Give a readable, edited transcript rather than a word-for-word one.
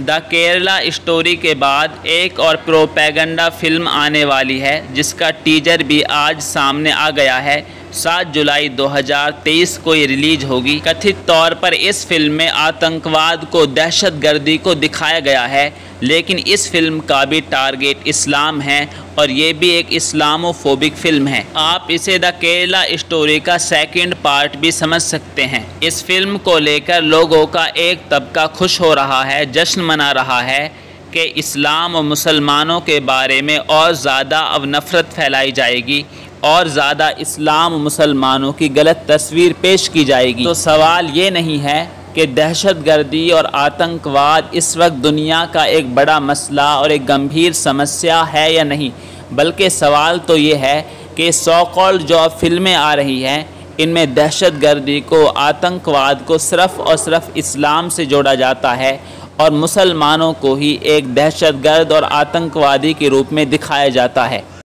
The Kerala story के बाद एक और प्रोपेगेंडा फिल्म आने वाली है जिसका टीजर भी आज सामने आ गया है। 7 जुलाई 2023 को ये रिलीज होगी। कथित तौर पर इस फिल्म में आतंकवाद को, दहशतगर्दी को दिखाया गया है, लेकिन इस फिल्म का भी टारगेट इस्लाम है और ये भी एक इस्लामोफोबिक फिल्म है। आप इसे द केरला स्टोरी का सेकंड पार्ट भी समझ सकते हैं। इस फिल्म को लेकर लोगों का एक तबका खुश हो रहा है, जश्न मना रहा है कि इस्लाम और मुसलमानों के बारे में और ज़्यादा अब नफ़रत फैलाई जाएगी और ज़्यादा इस्लाम और मुसलमानों की गलत तस्वीर पेश की जाएगी। तो सवाल ये नहीं है कि दहशतगर्दी और आतंकवाद इस वक्त दुनिया का एक बड़ा मसला और एक गंभीर समस्या है या नहीं, बल्कि सवाल तो ये है कि सो कॉल्ड जो फिल्में आ रही हैं इनमें दहशतगर्दी को, आतंकवाद को सिर्फ़ और सिर्फ इस्लाम से जोड़ा जाता है और मुसलमानों को ही एक दहशतगर्द और आतंकवादी के रूप में दिखाया जाता है।